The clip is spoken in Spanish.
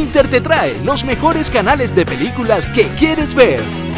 Inter te trae los mejores canales de películas que quieres ver.